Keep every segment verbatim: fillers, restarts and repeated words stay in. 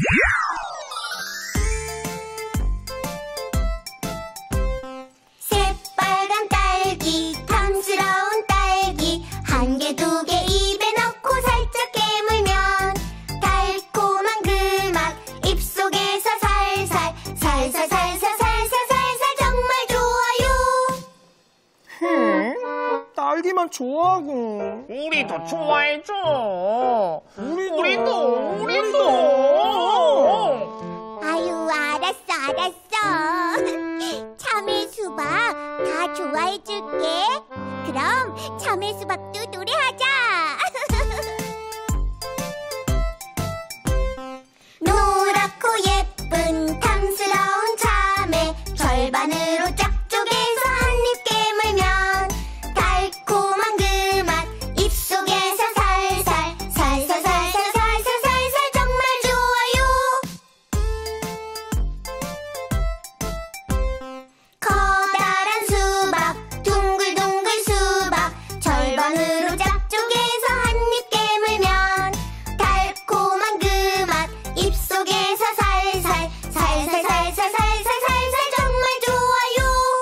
새빨간 딸기, 탐스러운 딸기, 한 개, 두 개 입에 넣고 살짝 깨물면 달콤한 그 맛 입속에서 살살, 살살, 살살, 살살, 살살 정말 좋아요. 흠, 딸기만 좋아하고. 우리도 좋아해줘. 우리도. 우리도, 우리도. 아유, 알았어, 알았어. 참외 수박 다 좋아해줄게. 그럼 참외 수박도 노래하자. 노랗고 예쁜 탐스러운 참외 절반으로 쫙 쪼개서 한 입 깨물면 달콤한 그 맛 입속에서 살살, 살살, 살살, 살살, 살살 정말 좋아요. 커다란 수박, 둥글둥글 수박 절반으로 쫙 쪼개서 한 입 깨물면 달콤한 그 맛 입속에서 살살, 살살, 살살, 살살, 살살 정말 좋아요.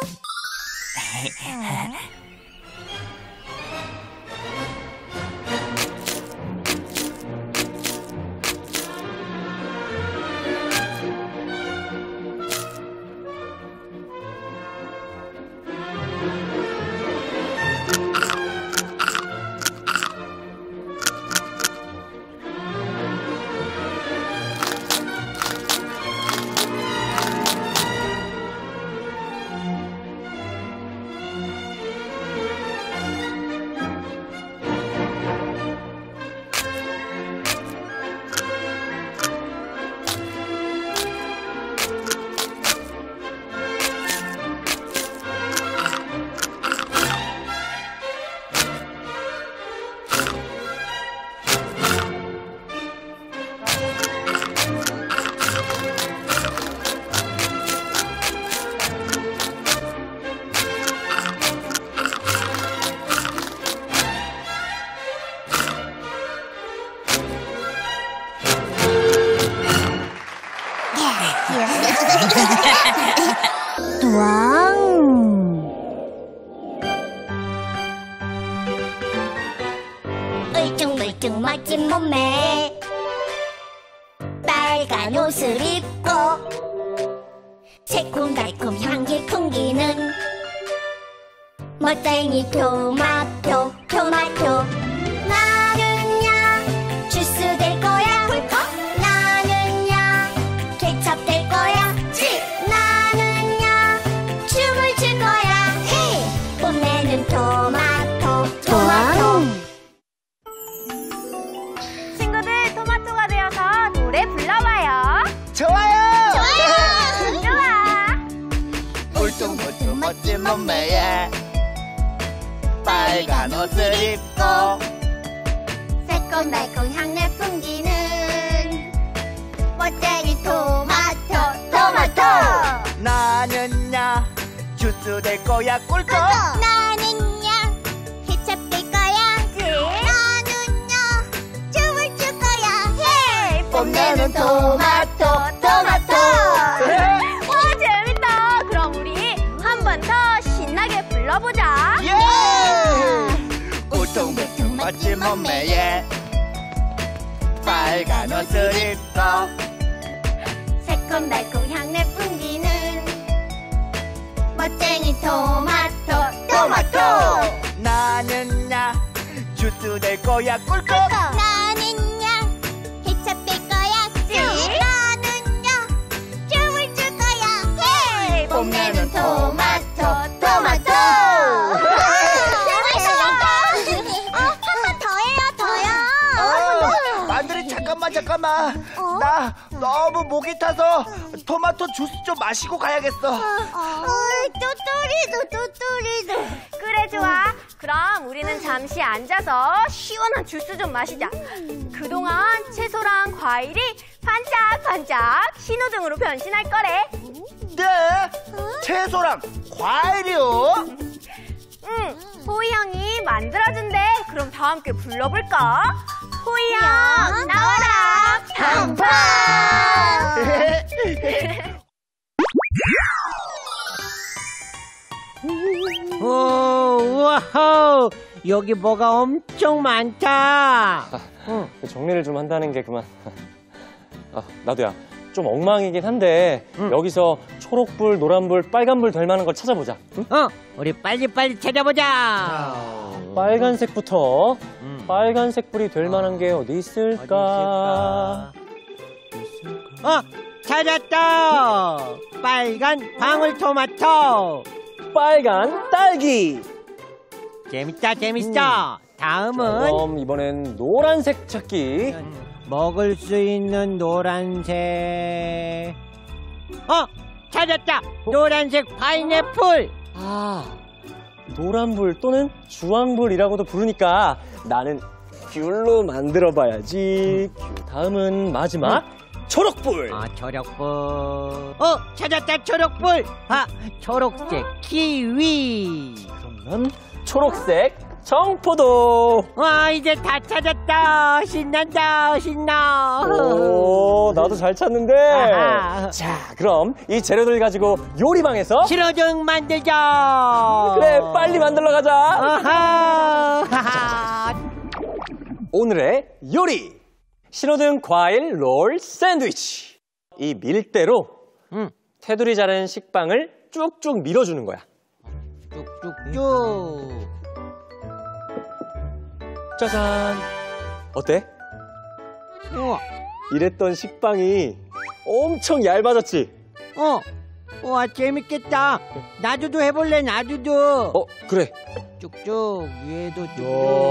울퉁불퉁 멋진 몸매 빨간 옷을 입고 새콤달콤 향기 풍기는 멋쟁이 토마토 토마토. 나는야 주스 될 거야 꿀꺽. 나는야 케첩 될 거야 치. 나는야 춤을 출 거야 헤이. 뽐내는 토마토 토마토. 친구들, 토마토가 되어서 노래 불러봐요. 좋아요. 좋아요. 좋아. 울퉁불퉁 멋진 몸매에 빨간 옷을 입고 새콤달콤 향내 풍기는 멋쟁이 토마토 토마토. 나는야 주스 될 거야 꿀꺽. 나는야 케첩 될 거야 치. 나는야 춤을 출 거야 헤이. 뽐내는 토마토 토마토. 와, 재밌다. 그럼 우리 한 번 더 신나게 불러보자. 예! 울퉁불퉁 멋진 몸매에 빨간 옷을 입고 새콤달콤 향내 풍기는 멋쟁이 토마토 토마토. 나는야 주스 될 거야 꿀꺽. 나는야 케첩 될 거야 치. 나는야 춤을 출 거야 헤이. 뽐내는 토마토 토마토. 만두리 잠깐만 잠깐만. 나 너무 목이 타서 토마토 주스 좀 마시고 가야겠어. 또또리도 또또리도. 그래, 좋아. 그럼 우리는 잠시 앉아서 시원한 주스 좀 마시자. 그동안 채소랑 과일이 반짝반짝 신호등으로 변신할 거래. 네? 채소랑 과일이요? 응, 호이 형이 만들어준대. 그럼 다 함께 불러볼까? 호이 형, 나와라! 팡팡! 여기 뭐가 엄청 많다. 응. 정리를 좀 한다는 게 그만. 아, 나도야. 좀 엉망이긴 한데 응. 여기서 초록불, 노란불, 빨간불 될 만한 걸 찾아보자. 응? 어, 우리 빨리빨리 찾아보자. 빨간색부터. 음. 빨간색 불이 될 만한 게 어디 있을까? 어디 있을까? 어, 찾았다. 빨간 방울토마토. 빨간 딸기. 재밌다, 재밌어. 다음은 그럼 이번엔 노란색 찾기. 먹을 수 있는 노란색. 어, 찾았다. 노란색 파인애플. 아, 노란불 또는 주황불이라고도 부르니까 나는 귤로 만들어봐야지. 귤. 다음은 마지막 초록불. 아, 초록불. 어, 찾았다. 초록불. 아, 초록색 키위. 그러면 초록색 청포도. 와, 이제 다 찾았다. 신난다, 신나. 오, 나도 잘 찾는데. 아하. 자, 그럼 이 재료들 가지고 요리방에서 신호등 만들자. 그래, 빨리 만들러 가자. 아하. 오늘의 요리. 신호등 과일 롤 샌드위치. 이 밀대로 응. 테두리 자른 식빵을 쭉쭉 밀어주는 거야. 쭉쭉쭉. 짜잔. 어때? 우와. 이랬던 식빵이 엄청 얇아졌지? 어. 우와, 재밌겠다. 나도도 해볼래, 나도도. 어, 그래. 쭉쭉, 위에도 쭉쭉.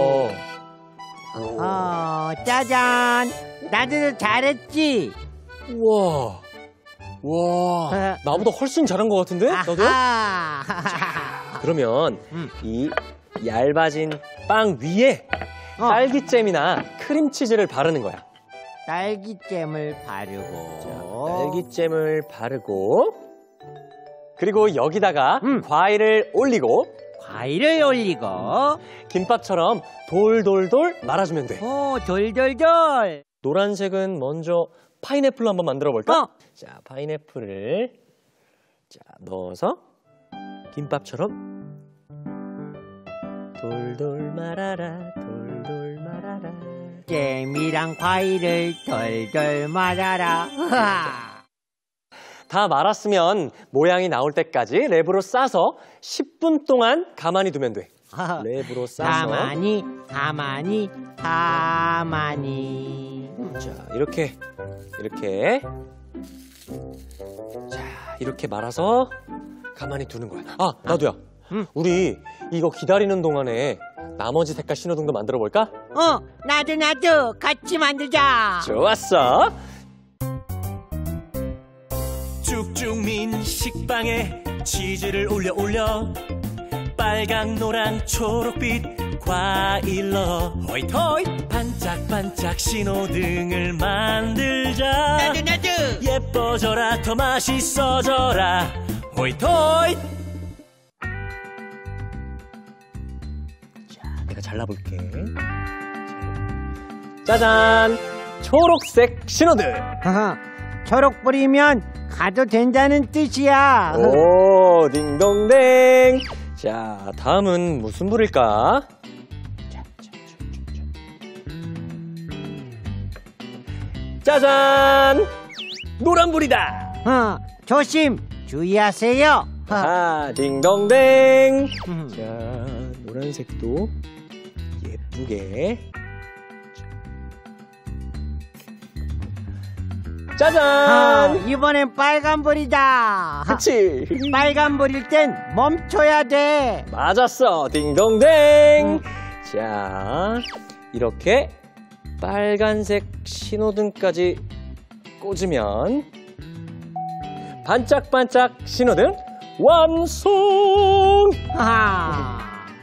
오. 어, 짜잔. 나도 잘했지? 우와. 와. 나보다 훨씬 잘한 것 같은데? 너도? 아하. 그러면 음. 이 얇아진 빵 위에 어. 딸기잼이나 크림치즈를 바르는 거야. 딸기잼을 바르고. 딸기잼을 바르고 그리고 여기다가 음. 과일을 올리고 과일을 올리고. 김밥처럼 돌돌돌 말아주면 돼. 오, 돌돌돌. 노란색은 먼저 파인애플로 한번 만들어 볼까? 어. 자, 파인애플을 자, 넣어서 김밥처럼 돌돌 말아라, 돌돌 말아라. 잼이랑 과일을 돌돌 말아라. 으아. 다 말았으면 모양이 나올 때까지 랩으로 싸서 십 분 동안 가만히 두면 돼. 랩으로 싸서. 가만히, 가만히, 가만히. 자, 이렇게, 이렇게. 자, 이렇게 말아서 가만히 두는 거야. 아, 나도야. 응. 우리 이거 기다리는 동안에 나머지 색깔 신호등도 만들어 볼까? 어, 나도 나도 같이 만들자. 좋았어. 쭉쭉 민 식빵에 치즈를 올려 올려 빨강 노랑 초록빛 과일 넣어 호잇 호잇 반짝반짝 신호등을 만들자. 나도 나도. 예뻐져라 더 맛있어져라 호잇 호잇. 자, 내가 잘라볼게. 짜잔! 초록색 신호등. 하하, 초록불이면 가도 된다는 뜻이야. 오, 딩동댕. 자, 다음은 무슨 불일까? 자, 자, 자, 자, 자. 짜잔! 노란불이다. 어, 조심, 주의하세요. 아, 딩동댕. 음. 자, 노란색도 예쁘게. 짜잔! 아, 이번엔 빨간불이다. 그치? 빨간불일 땐 멈춰야 돼. 맞았어. 딩동댕. 음. 자, 이렇게 빨간색 신호등까지 꽂으면 반짝반짝 신호등 완성! 하하.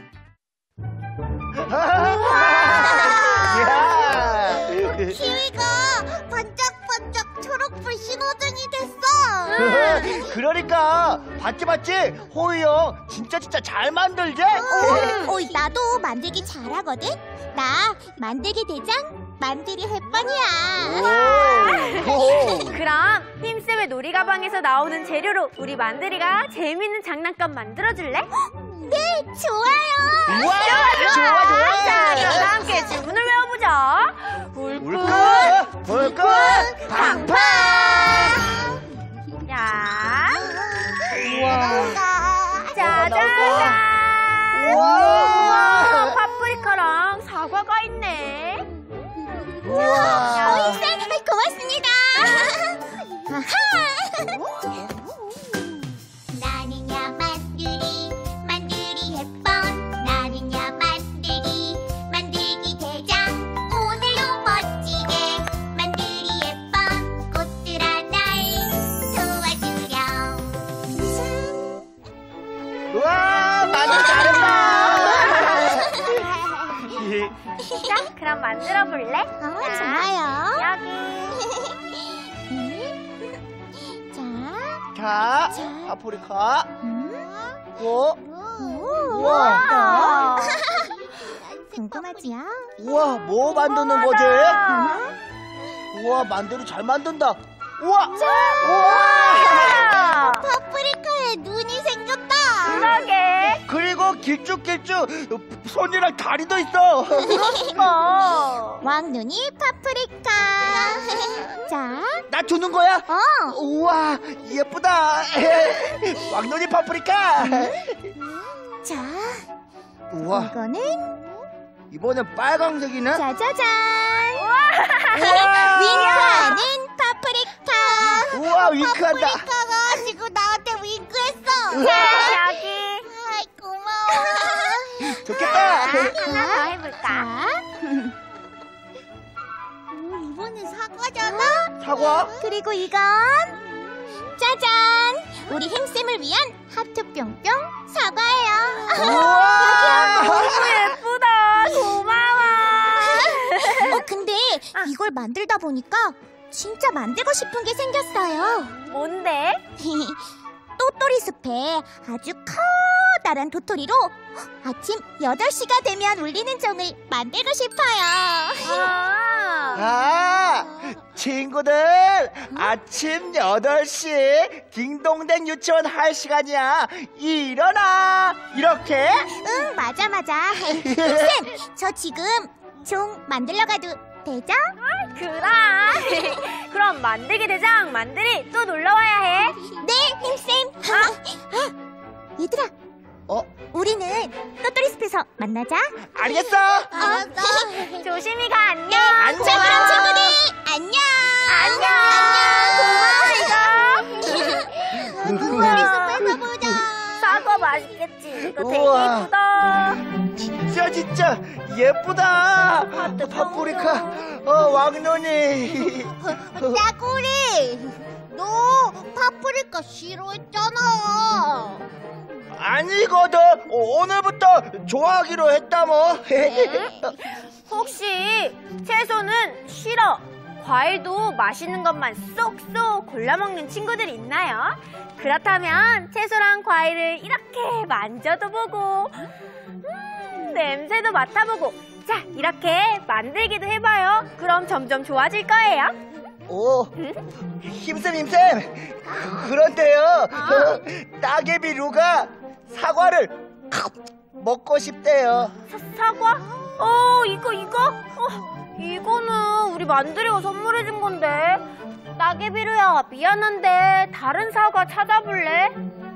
키위가 반짝반짝 초록불 신호등이 됐어. 그러니까 봤지 봤지? 호이 형 진짜 진짜 잘 만들지? 어, 어, 나도 만들기 잘하거든. 나 만들기 대장 만들이 햇번이야. 그럼 힘쌤의 놀이가방에서 나오는 재료로 우리 만들이가 재밌는 장난감 만들어줄래? 네, 좋아요. 우와, 좋아, 좋아. 자, 그럼 다 함께 주문을 외워보자. 불끈, 불끈, 불끈, 팡팡. 자, 우와. 짜잔. 우와. 파프리카랑 사과가 있네. 우와. 어, 쌤, 고맙습니다. 나는야 만들이 만들이 해본 나는야 만들기 만들기 대장 오늘도 멋지게 만들이 해본 꽃들아 날 도와주렴. 우와, 만들 잘했다. 자, 그럼 만들어 볼래? 어, 좋아요. 여기. 자, 자, 파프리카. 음. 오, 우와. 궁금하지요? 우와, 뭐 만드는 거지? 우와, 만들이 잘 만든다. 우와, 우와. 파프리카에 눈이 생겼다. 그러게. 그리고 길쭉길쭉 손이랑 다리도 있어. 어. 왕눈이 파프리카. 자, 나 주는 거야? 어. 우와, 예쁘다. 왕눈이 파프리카. 자, 우와, 이거는 이번엔 빨강색이네. 짜자잔. 우와, 윙크하는 파프리카. 우와, 윙크한다. 파프리카가 지금 나한테 윙크했어. 자, 여기. 아이, 고마워. 좋겠다. 하나 더 해볼까? 자. 오, 이번엔 사과잖아. 사과? 그리고 이건 짜잔! 우리 햄쌤을 위한 하트 뿅뿅 사과예요. 우와. 너무 예쁘다. 고마워. 어, 근데 이걸 만들다 보니까 진짜 만들고 싶은 게 생겼어요. 뭔데? 또또리 숲에 아주 커다란 도토리로 아침 여덟 시가 되면 울리는 종을 만들고 싶어요. 아. 아, 친구들, 아침 여덟 시 딩동댕 유치원 할 시간이야. 일어나. 이렇게? 응, 맞아, 맞아. 쌤, 저 지금 종 만들러 가도 되죠? 그럼. 그럼 만들기 대장 만들이 또 놀러 와야 해. 네, 햄쌤. 아, 얘들아, 어, 우리는 또또리 숲에서 만나자. 알겠어. 알았어. 조심히 가. 안녕. 안녕. 자, 그럼 친구들, 안녕. 안녕. 안녕. 또또리 숲에서 보자. 사과 맛있겠지. 이거 되게 우와. 예쁘다. 진짜 진짜 예쁘다. 파프리카, 어, 왕눈이. 야구리, 너 파프리카 싫어했잖아. 아니거든. 오늘부터 좋아하기로 했다 뭐. 혹시 채소는 싫어, 과일도 맛있는 것만 쏙쏙 골라 먹는 친구들 있나요? 그렇다면 채소랑 과일을 이렇게 만져도 보고 음, 냄새도 맡아보고 자, 이렇게 만들기도 해봐요. 그럼 점점 좋아질 거예요. 오, 힘쌤 힘쌤. 그런데요, 따개비 루가 사과를 먹고 싶대요. 사, 사과? 어, 이거 이거? 어, 이거는 우리 만들이가 선물해준 건데. 따개비루야, 미안한데 다른 사과 찾아볼래?